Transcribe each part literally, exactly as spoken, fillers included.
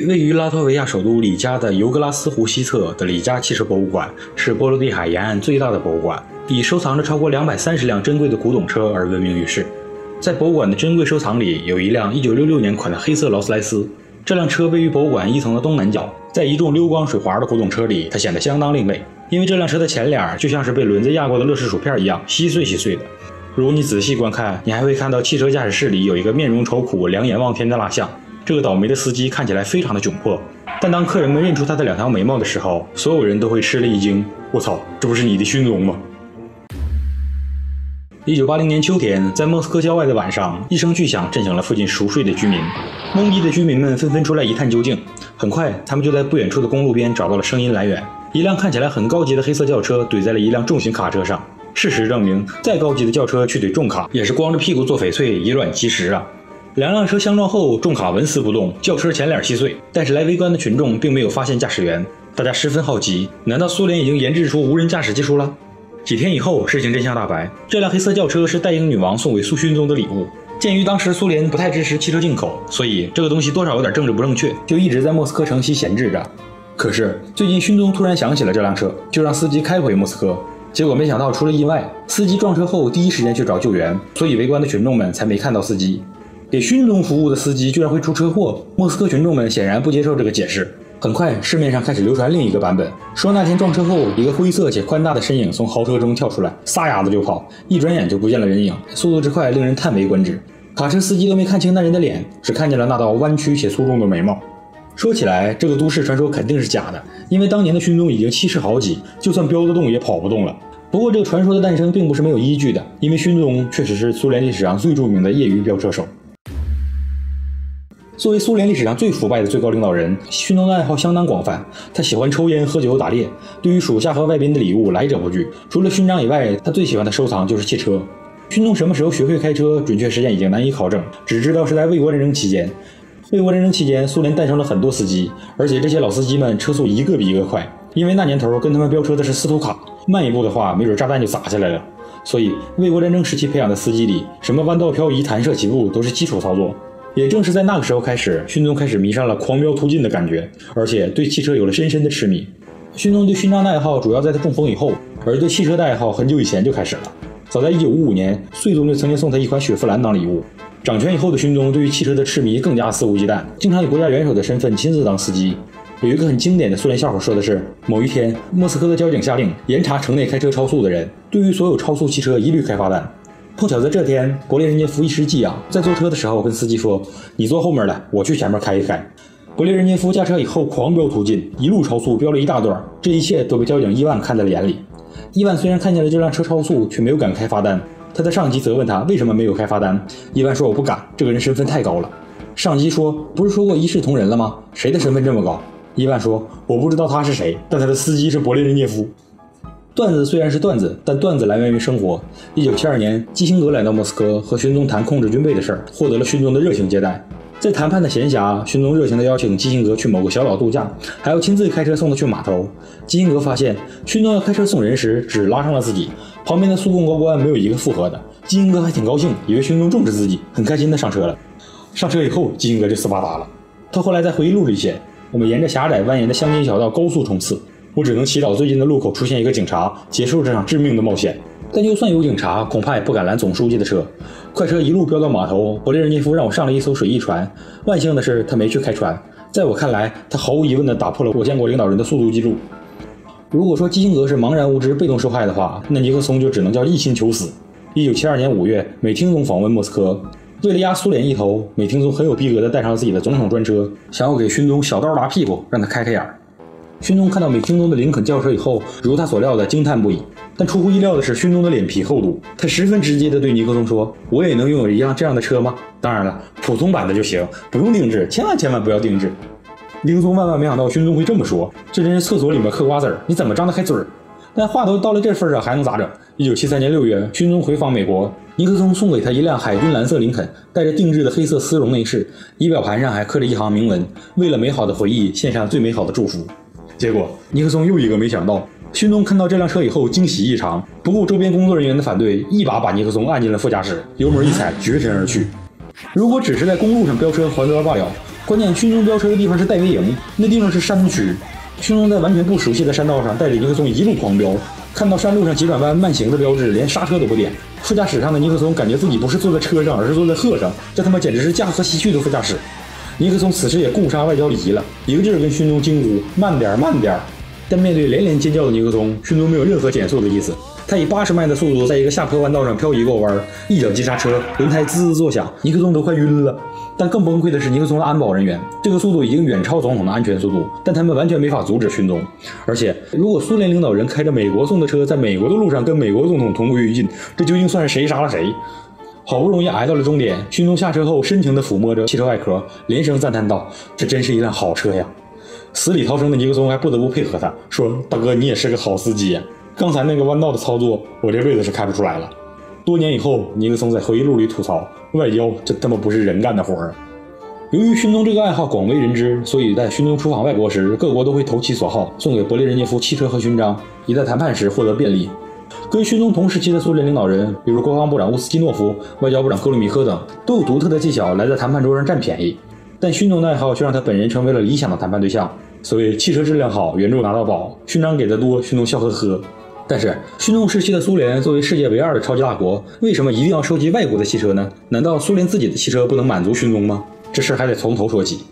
位于拉脱维亚首都里加的尤格拉斯湖西侧的里加汽车博物馆是波罗的海沿岸最大的博物馆，以收藏着超过两百三十辆珍贵的古董车而闻名于世。在博物馆的珍贵收藏里，有一辆一九六六年款的黑色劳斯莱斯。这辆车位于博物馆一层的东南角，在一众溜光水滑的古董车里，它显得相当另类。因为这辆车的前脸就像是被轮子压过的乐事薯片一样稀碎稀碎的。如果你仔细观看，你还会看到汽车驾驶室里有一个面容愁苦、两眼望天的蜡像。这个倒霉的司机看起来非常的窘迫，但当客人们认出他的两条眉毛的时候，所有人都会吃了一惊。我操，这不是你的勋宗吗？一九八零年秋天，在莫斯科郊外的晚上，一声巨响震醒了附近熟睡的居民。懵逼的居民们纷纷出来一探究竟。很快，他们就在不远处的公路边找到了声音来源。一辆看起来很高级的黑色轿车怼在了一辆重型卡车上。事实证明，再高级的轿车去怼重卡，也是光着屁股做翡翠，以卵击石啊！两辆车相撞后，重卡纹丝不动，轿车前脸稀碎。但是来围观的群众并没有发现驾驶员，大家十分好奇，难道苏联已经研制出无人驾驶技术了？几天以后，事情真相大白，这辆黑色轿车是代英女王送给苏勋宗的礼物。鉴于当时苏联不太支持汽车进口，所以这个东西多少有点政治不正确，就一直在莫斯科城西闲置着。可是最近勋宗突然想起了这辆车，就让司机开回莫斯科。结果没想到出了意外，司机撞车后第一时间去找救援，所以围观的群众们才没看到司机。给勋宗服务的司机居然会出车祸，莫斯科群众们显然不接受这个解释。很快，市面上开始流传另一个版本，说那天撞车后，一个灰色且宽大的身影从豪车中跳出来，撒丫子就跑，一转眼就不见了人影，速度之快令人叹为观止。卡车司机都没看清那人的脸，只看见了那道弯曲且粗重的眉毛。说起来，这个都市传说肯定是假的，因为当年的勋宗已经七十好几，就算飙得动也跑不动了。不过，这个传说的诞生并不是没有依据的，因为勋宗确实是苏联历史上最著名的业余飙车手。作为苏联历史上最腐败的最高领导人，勋宗的爱好相当广泛。他喜欢抽烟、喝酒、打猎，对于属下和外宾的礼物来者不拒。除了勋章以外，他最喜欢的收藏就是汽车。勋宗什么时候学会开车，准确时间已经难以考证，只知道是在卫国战争期间。卫国战争期间，苏联诞生了很多司机，而且这些老司机们车速一个比一个快，因为那年头跟他们飙车的是斯图卡，慢一步的话，没准炸弹就砸下来了。所以，卫国战争时期培养的司机里，什么弯道漂移、弹射起步都是基础操作。也正是在那个时候开始，勋宗开始迷上了狂飙突进的感觉，而且对汽车有了深深的痴迷。勋宗对勋章的爱好主要在他中风以后，而对汽车的爱好很久以前就开始了。早在一九五五年，穗宗就曾经送他一款雪佛兰当礼物。掌权以后的勋宗对于汽车的痴迷更加肆无忌惮，经常以国家元首的身份亲自当司机。有一个很经典的苏联笑话说的是，某一天，莫斯科的交警下令严查城内开车超速的人，对于所有超速汽车一律开罚单。碰巧在这天，勃列日涅夫一时技痒，在坐车的时候跟司机说：“你坐后面的，我去前面开一开。”勃列日涅夫驾车以后狂飙突进，一路超速，飙了一大段，这一切都被交警伊万看在了眼里。伊万虽然看见了这辆车超速，却没有敢开罚单。他的上级责问他为什么没有开罚单，伊万说：“我不敢，这个人身份太高了。”上级说：“不是说过一视同仁了吗？谁的身份这么高？”伊万说：“我不知道他是谁，但他的司机是勃列日涅夫。”段子虽然是段子，但段子来源于生活。一九七二年，基辛格来到莫斯科，和勋宗谈控制军备的事儿，获得了勋宗的热情接待。在谈判的闲暇，勋宗热情地邀请基辛格去某个小岛度假，还要亲自开车送他去码头。基辛格发现勋宗要开车送人时，只拉上了自己，旁边的苏共高官没有一个附和的。基辛格还挺高兴，以为勋宗重视自己，很开心地上车了。上车以后，基辛格就斯巴达了。他后来在回忆录里写：“我们沿着狭窄蜿蜒的乡间小道高速冲刺。我只能祈祷最近的路口出现一个警察，结束这场致命的冒险。但就算有警察，恐怕也不敢拦总书记的车。快车一路飙到码头，勃列日涅夫让我上了一艘水翼船。万幸的是，他没去开船。在我看来，他毫无疑问地打破了我见过领导人的速度记录。如果说基辛格是茫然无知、被动受害的话，那尼克松就只能叫一心求死。一九七二年五月，美听总访问莫斯科。为了压苏联一头，美听总很有逼格地带上了自己的总统专车，想要给勋宗小刀拉屁股，让他开开眼。勋宗看到美听宗的林肯轿车以后，如他所料的惊叹不已。但出乎意料的是，勋宗的脸皮厚度，他十分直接地对尼克松说：“我也能拥有一辆这样的车吗？当然了，普通版的就行，不用定制，千万千万不要定制。”尼克松万万没想到勋宗会这么说，这真是厕所里面嗑瓜子儿，你怎么张得开嘴儿？但话都到了这份上，还能咋整？一九七三年六月，勋宗回访美国，尼克松送给他一辆海军蓝色林肯，带着定制的黑色丝绒内饰，仪表盘上还刻着一行铭文：“为了美好的回忆，献上最美好的祝福。”结果，尼克松又一个没想到，勋宗看到这辆车以后惊喜异常，不顾周边工作人员的反对，一把把尼克松按进了副驾驶，油门一踩，绝尘而去。如果只是在公路上飙车还则罢了， 关键勋宗飙车的地方是戴维营，那地方是山区。勋宗在完全不熟悉的山道上带着尼克松一路狂飙，看到山路上急转弯慢行的标志，连刹车都不点。副驾驶上的尼克松感觉自己不是坐在车上，而是坐在鹤上，这他妈简直是驾鹤西去的副驾驶。尼克松此时也顾不上外交礼仪了，一个劲儿跟勋宗惊呼慢点慢点。但面对连连尖叫的尼克松，勋宗没有任何减速的意思，他以八十迈的速度在一个下坡弯道上漂移过弯，一脚急刹车，轮胎滋滋作响，尼克松都快晕了。但更崩溃的是尼克松的安保人员，这个速度已经远超总统的安全速度，但他们完全没法阻止勋宗。而且，如果苏联领导人开着美国送的车在美国的路上跟美国总统同归于尽，这究竟算是谁杀了谁？好不容易挨到了终点，勋宗下车后深情地抚摸着汽车外壳，连声赞叹道：“这真是一辆好车呀！”死里逃生的尼克松还不得不配合他，说：“大哥，你也是个好司机呀！刚才那个弯道的操作，我这辈子是开不出来了。”多年以后，尼克松在回忆录里吐槽：“外交这他妈不是人干的活儿。”由于勋宗这个爱好广为人知，所以在勋宗出访外国时，各国都会投其所好，送给勃列日涅夫汽车和勋章，以在谈判时获得便利。跟勋宗同时期的苏联领导人，比如国防部长乌斯基诺夫、外交部长戈鲁米科等，都有独特的技巧来在谈判桌上占便宜。但勋宗的爱好却让他本人成为了理想的谈判对象。所谓汽车质量好，援助拿到宝，勋章给的多，勋宗笑呵呵。但是，勋宗时期的苏联作为世界唯二的超级大国，为什么一定要收集外国的汽车呢？难道苏联自己的汽车不能满足勋宗吗？这事还得从头说起。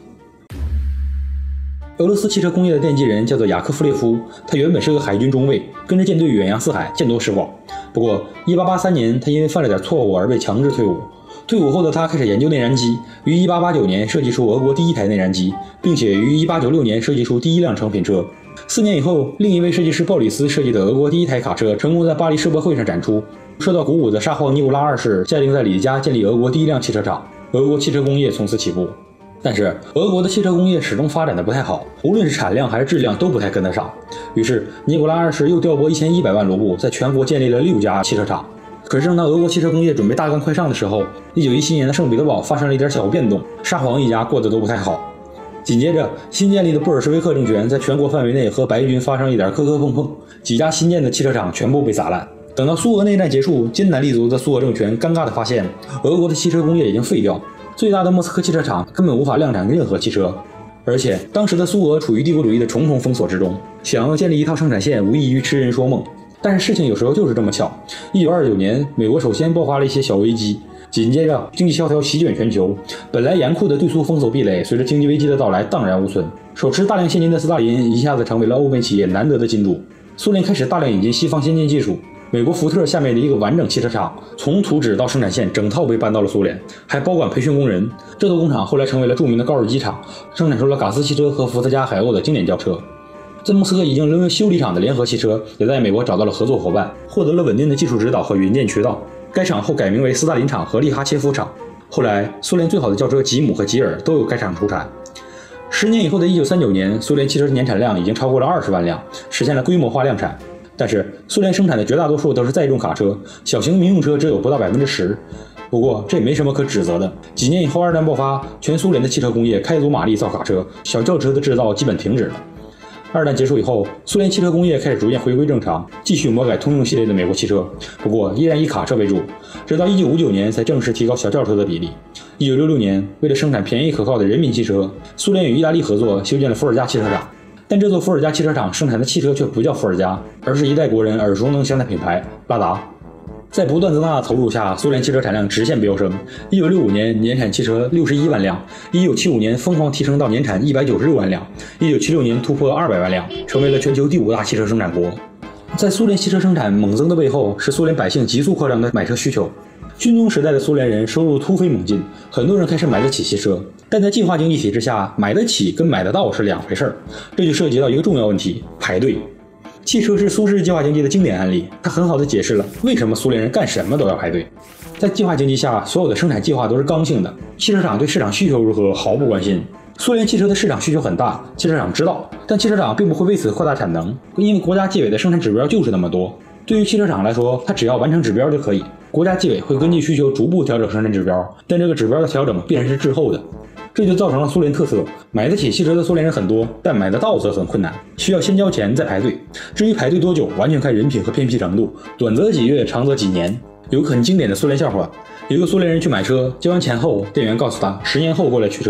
俄罗斯汽车工业的奠基人叫做雅科夫列夫，他原本是个海军中尉，跟着舰队远洋四海，见多识广。不过，一八八三年，他因为犯了点错误而被强制退伍。退伍后的他开始研究内燃机，于一八八九年设计出俄国第一台内燃机，并且于一八九六年设计出第一辆成品车。四年以后，另一位设计师鲍里斯设计的俄国第一台卡车成功在巴黎世博会上展出。受到鼓舞的沙皇尼古拉二世下令在里加建立俄国第一辆汽车厂，俄国汽车工业从此起步。但是，俄国的汽车工业始终发展的不太好，无论是产量还是质量都不太跟得上。于是，尼古拉二世又调拨一千一百万卢布，在全国建立了六家汽车厂。可是，正当俄国汽车工业准备大干快上的时候，一九一七年的圣彼得堡发生了一点小变动，沙皇一家过得都不太好。紧接着，新建立的布尔什维克政权在全国范围内和白军发生一点磕磕碰碰，几家新建的汽车厂全部被砸烂。等到苏俄内战结束，艰难立足的苏俄政权尴尬地发现，俄国的汽车工业已经废掉，最大的莫斯科汽车厂根本无法量产任何汽车。而且，当时的苏俄处于帝国主义的重重封锁之中，想要建立一套生产线，无异于痴人说梦。但是事情有时候就是这么巧。一九二九年，美国首先爆发了一些小危机，紧接着经济萧条席卷全球，本来严酷的对苏封锁壁垒，随着经济危机的到来荡然无存。手持大量现金的斯大林一下子成为了欧美企业难得的金主。苏联开始大量引进西方先进技术，美国福特下面的一个完整汽车厂，从图纸到生产线整套被搬到了苏联，还包管培训工人。这座工厂后来成为了著名的高尔基厂，生产出了嘎斯汽车和伏特加海鸥的经典轿车。在莫斯科已经沦为修理厂的联合汽车，也在美国找到了合作伙伴，获得了稳定的技术指导和引荐渠道。该厂后改名为斯大林厂和利哈切夫厂。后来，苏联最好的轿车吉姆和吉尔都有该厂出产。十年以后的一九三九年，苏联汽车年产量已经超过了二十万辆，实现了规模化量产。但是，苏联生产的绝大多数都是载重卡车，小型民用车只有不到百分之十。不过，这也没什么可指责的。几年以后，二战爆发，全苏联的汽车工业开足马力造卡车，小轿车的制造基本停止了。二战结束以后，苏联汽车工业开始逐渐回归正常，继续魔改通用系列的美国汽车，不过依然以卡车为主。直到一九五九年才正式提高小轿车的比例。一九六六年，为了生产便宜可靠的人民汽车，苏联与意大利合作修建了伏尔加汽车厂。但这座伏尔加汽车厂生产的汽车却不叫伏尔加，而是一代国人耳熟能详的品牌拉达。在不断增大的投入下，苏联汽车产量直线飙升。一九六五年年产汽车六十一万辆，一九七五年疯狂提升到年产一百九十六万辆，一九七六年突破二百万辆，成为了全球第五大汽车生产国。在苏联汽车生产猛增的背后，是苏联百姓急速扩张的买车需求。军宗时代的苏联人收入突飞猛进，很多人开始买得起汽车，但在计划经济体制下，买得起跟买得到是两回事儿，这就涉及到一个重要问题：排队。汽车是苏式计划经济的经典案例，它很好地解释了为什么苏联人干什么都要排队。在计划经济下，所有的生产计划都是刚性的，汽车厂对市场需求如何毫不关心。苏联汽车的市场需求很大，汽车厂知道，但汽车厂并不会为此扩大产能，因为国家纪委的生产指标就是那么多。对于汽车厂来说，它只要完成指标就可以，国家纪委会根据需求逐步调整生产指标，但这个指标的调整必然是滞后的。这就造成了苏联特色，买得起汽车的苏联人很多，但买得到则很困难，需要先交钱再排队。至于排队多久，完全看人品和偏僻程度，短则几月，长则几年。有个很经典的苏联笑话，有个苏联人去买车，交完钱后，店员告诉他十年后过来取车。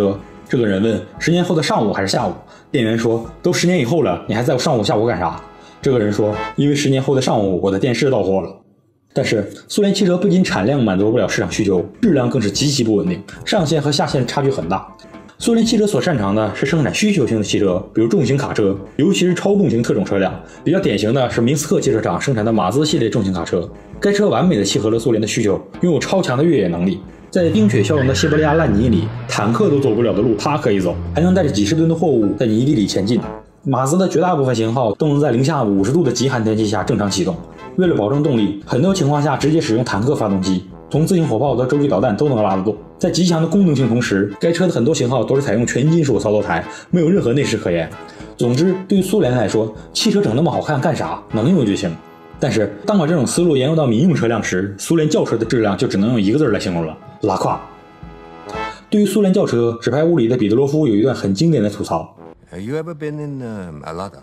这个人问十年后的上午还是下午？店员说都十年以后了，你还在上午下午干啥？这个人说因为十年后的上午我的电视到货了。但是苏联汽车不仅产量满足不了市场需求，质量更是极其不稳定，上限和下限差距很大。苏联汽车所擅长的是生产需求型的汽车，比如重型卡车，尤其是超重型特种车辆。比较典型的是明斯克汽车厂生产的马自系列重型卡车，该车完美的契合了苏联的需求，拥有超强的越野能力。在冰雪骁融的西伯利亚烂泥里，坦克都走不了的路它可以走，还能带着几十吨的货物在泥地里前进。马自的绝大部分型号都能在零下五十度的极寒天气下正常启动。为了保证动力，很多情况下直接使用坦克发动机，从自行火炮到洲际导弹都能拉得动。在极强的功能性同时，该车的很多型号都是采用全金属操作台，没有任何内饰可言。总之，对于苏联来说，汽车整那么好看干啥？能用就行。但是，当把这种思路沿用到民用车辆时，苏联轿车的质量就只能用一个字来形容了：拉胯。对于苏联轿车，纸牌屋里的彼得罗夫有一段很经典的吐槽。 Have you ever been in um, a Lada?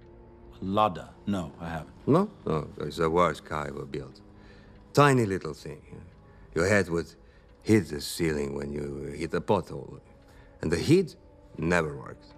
Lada? No, I haven't. No? Oh, it's the worst car ever built. Tiny little thing. Your head would hit the ceiling when you hit a pothole. And the heat never worked.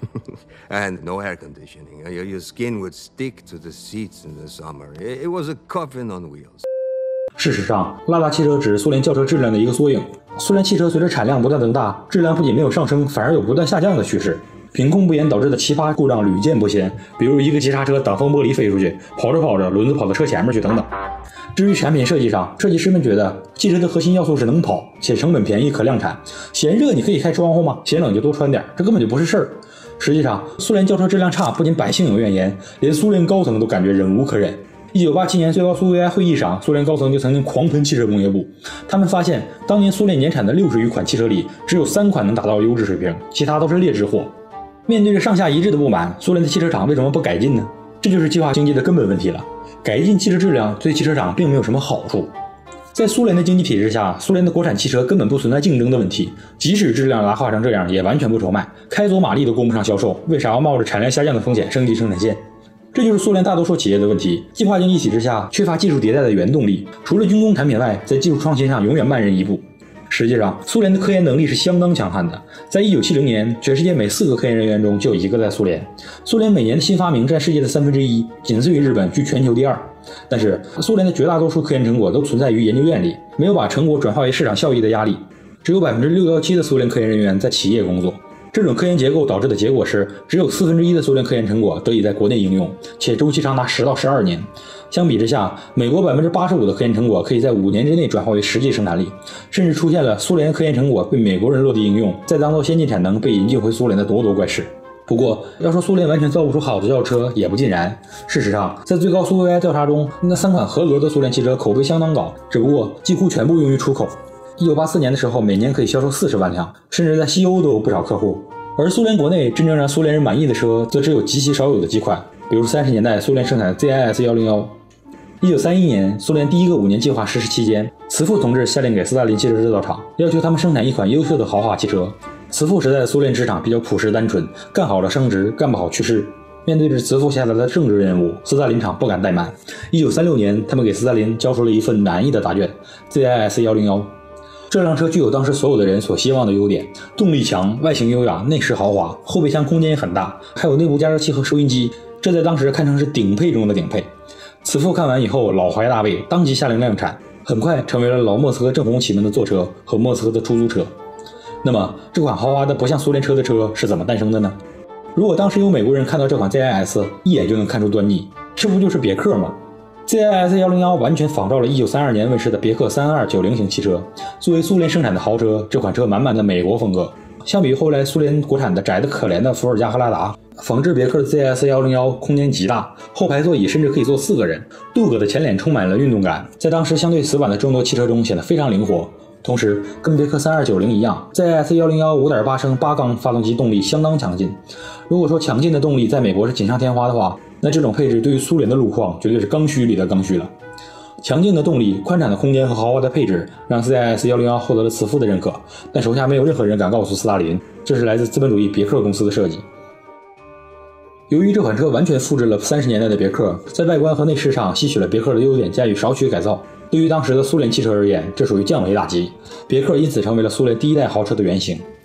And no air conditioning. Your, your skin would stick to the seats in the summer. It, it was a coffin on wheels. 事实上，拉达汽车只是苏联轿车质量的一个缩影。苏联汽车随着产量不断增大，质量不仅没有上升，反而有不断下降的趋势。品控不严导致的奇葩故障屡见不鲜，比如一个急刹车挡风玻璃飞出去，跑着跑着轮子跑到车前面去等等。至于产品设计上，设计师们觉得汽车的核心要素是能跑，且成本便宜可量产。嫌热你可以开窗户吗？嫌冷就多穿点，这根本就不是事儿。实际上，苏联轿车质量差，不仅百姓有怨言，连苏联高层都感觉忍无可忍。一九八七年最高苏维埃会议上，苏联高层就曾经狂喷汽车工业部。他们发现，当年苏联年产的六十余款汽车里，只有三款能达到优质水平，其他都是劣质货。面对着上下一致的不满，苏联的汽车厂为什么不改进呢？这就是计划经济的根本问题了。改进汽车质量对汽车厂并没有什么好处。在苏联的经济体制下，苏联的国产汽车根本不存在竞争的问题，即使质量拉胯成这样，也完全不愁卖，开足马力都供不上销售，为啥要冒着产量下降的风险升级生产线？这就是苏联大多数企业的问题。计划经济体制下，缺乏技术迭代的原动力，除了军工产品外，在技术创新上永远慢人一步。实际上，苏联的科研能力是相当强悍的。在一九七零年，全世界每四个科研人员中就有一个在苏联。苏联每年的新发明占世界的三分之一，仅次于日本，居全球第二。但是，苏联的绝大多数科研成果都存在于研究院里，没有把成果转化为市场效益的压力。只有 百分之六十七 的苏联科研人员在企业工作。这种科研结构导致的结果是，只有四分之一的苏联科研成果得以在国内应用，且周期长达十到十二年。相比之下，美国 百分之八十五 的科研成果可以在五年之内转化为实际生产力，甚至出现了苏联科研成果被美国人落地应用，再当做先进产能被引进回苏联的咄咄怪事。不过，要说苏联完全造不出好的轿车，也不尽然。事实上，在最高苏维埃调查中，那三款合格的苏联汽车口碑相当高，只不过几乎全部用于出口。一九八四年的时候，每年可以销售四十万辆，甚至在西欧都有不少客户。而苏联国内真正让苏联人满意的车，则只有极其少有的几款，比如三十年代苏联生产的 Z I S 一零一。一九三一年，苏联第一个五年计划实施期间，慈父同志下令给斯大林汽车制造厂，要求他们生产一款优秀的豪华汽车。慈父时代的苏联职场比较朴实单纯，干好了升职，干不好去世。面对着慈父下达的政治任务，斯大林厂不敢怠慢。一九三六年，他们给斯大林交出了一份满意的答卷 Z I S 一零一。这辆车具有当时所有的人所希望的优点：动力强，外形优雅，内饰豪华，后备箱空间也很大，还有内部加热器和收音机，这在当时堪称是顶配中的顶配。慈父看完以后老怀大慰，当即下令量产，很快成为了老莫斯科正红旗们的坐车和莫斯科的出租车。那么这款豪华的不像苏联车的车是怎么诞生的呢？如果当时有美国人看到这款 Z I S， 一眼就能看出端倪，这不就是别克吗？ Z I S 一零一 完全仿照了一九三二年问世的别克三二九零型汽车，作为苏联生产的豪车，这款车满满的美国风格。相比于后来苏联国产的窄得可怜的伏尔加和拉达，仿制别克的 Z I S 一零一空间极大，后排座椅甚至可以坐四个人，镀铬的前脸充满了运动感，在当时相对死板的众多汽车中显得非常灵活。同时跟别克三二九零一样， Z I S 一零一 五点八升八缸发动机动力相当强劲。如果说强劲的动力在美国是锦上添花的话，那这种配置对于苏联的路况绝对是刚需里的刚需了。强劲的动力、宽敞的空间和豪华的配置让 Z I S 一零一 获得了慈父的认可，但手下没有任何人敢告诉斯大林，这是来自资本主义别克公司的设计。由于这款车完全复制了三十年代的别克，在外观和内饰上吸取了别克的优点加以少许改造，对于当时的苏联汽车而言，这属于降维打击。别克因此成为了苏联第一代豪车的原型。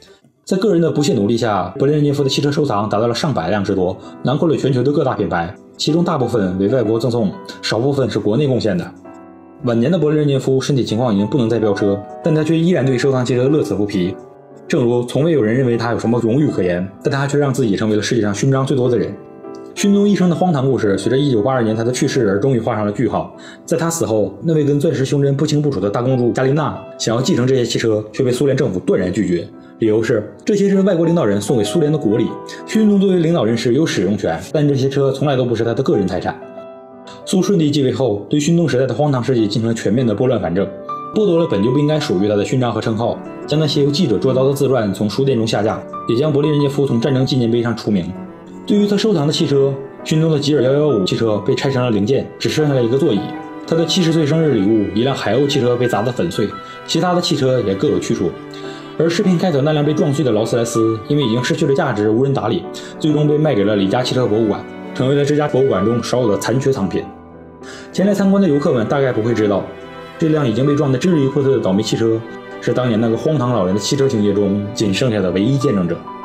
在个人的不懈努力下，勃列日涅夫的汽车收藏达到了上百辆之多，囊括了全球的各大品牌，其中大部分为外国赠送，少部分是国内贡献的。晚年的勃列日涅夫身体情况已经不能再飙车，但他却依然对收藏汽车乐此不疲。正如从未有人认为他有什么荣誉可言，但他却让自己成为了世界上勋章最多的人。勋宗一生的荒唐故事，随着一九八二年他的去世而终于画上了句号。在他死后，那位跟钻石胸针不清不楚的大公主加琳娜想要继承这些汽车，却被苏联政府断然拒绝，理由是这些是外国领导人送给苏联的国礼，勋宗作为领导人士有使用权，但这些车从来都不是他的个人财产。苏顺帝继位后，对勋宗时代的荒唐事迹进行了全面的拨乱反正，剥夺了本就不应该属于他的勋章和称号，将那些由记者捉刀的自传从书店中下架，也将勃列日涅夫从战争纪念碑上除名。对于他收藏的汽车，勋宗的吉尔一一五汽车被拆成了零件，只剩下了一个座椅。他的七十岁生日礼物，一辆海鸥汽车被砸得粉碎，其他的汽车也各有去处。而视频开头那辆被撞碎的劳斯莱斯，因为已经失去了价值，无人打理，最终被卖给了李家汽车博物馆，成为了这家博物馆中少有的残缺藏品。前来参观的游客们大概不会知道，这辆已经被撞得支离破碎的倒霉汽车，是当年那个荒唐老人的汽车情节中仅剩下的唯一见证者。